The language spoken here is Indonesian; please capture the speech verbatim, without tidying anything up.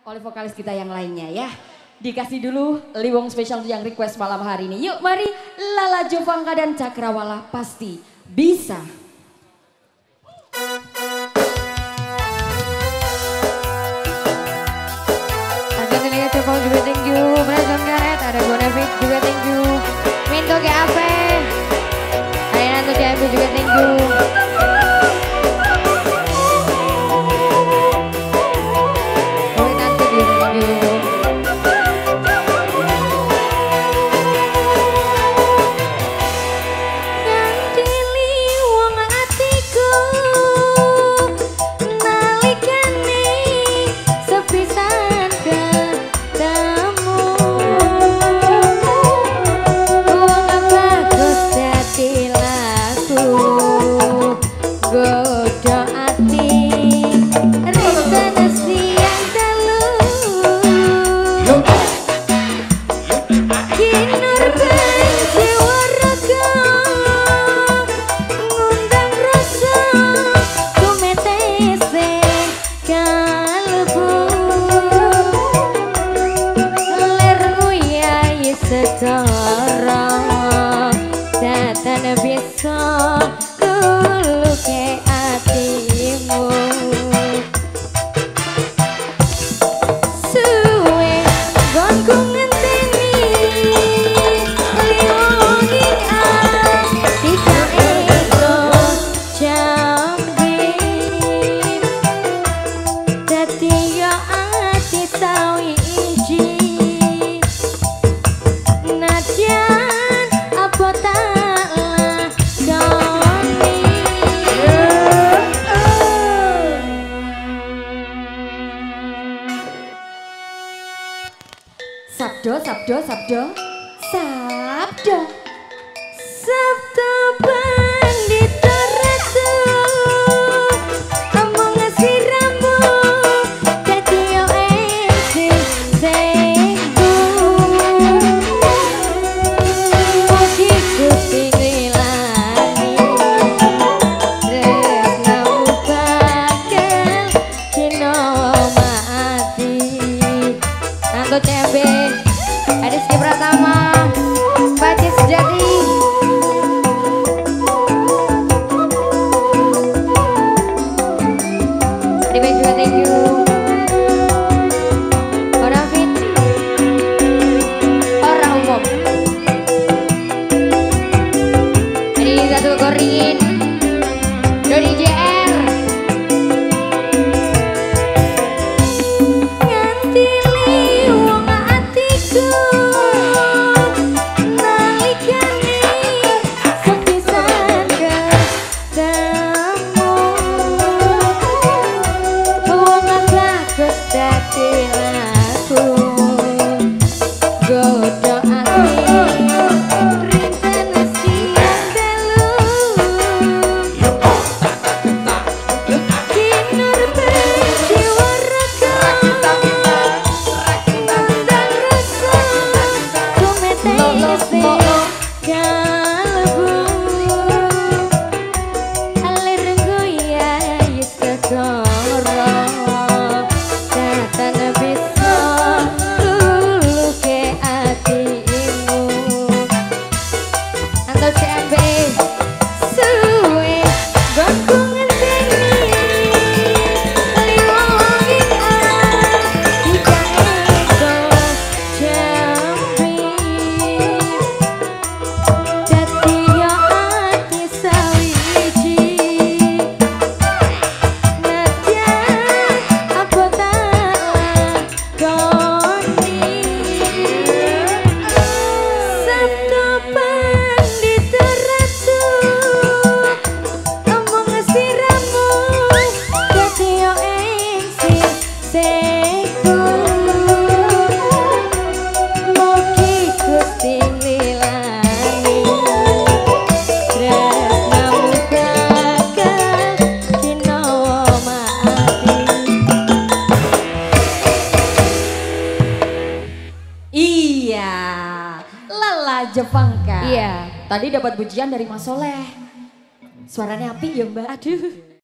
oleh vokalis kita yang lainnya ya. Dikasih dulu Liwong spesial yang request malam hari ini. Yuk mari Lala Jovanka dan Cakrawala pasti bisa. Ada tenaga Cepong juga thank you. Brazon Garet, ada Bonafit juga thank you. Minto G A P, ada Nanto C M B juga thank you. Sekarang datang bisa dulu ke hatimu. Suwe gonku ngenteni liwongin tika ego jambi dadi yo ati sawi iji. Sabdo, sabdo, sabdo, sabdo, sabdo pandita ratu, among ngasiramu, dadi yo esi sengku. Mugi Gusti nglilani, tresnamu bakal kinomaati. Nanto C M B, Rizky Pratama, Bacis Jati, Adibay juga thank you. Orang fit, orang umum. Ini satu goringin, Dodi J R. Jovanka. Iya. Tadi dapat pujian dari Mas Soleh. Suaranya api ya Mbak. Aduh.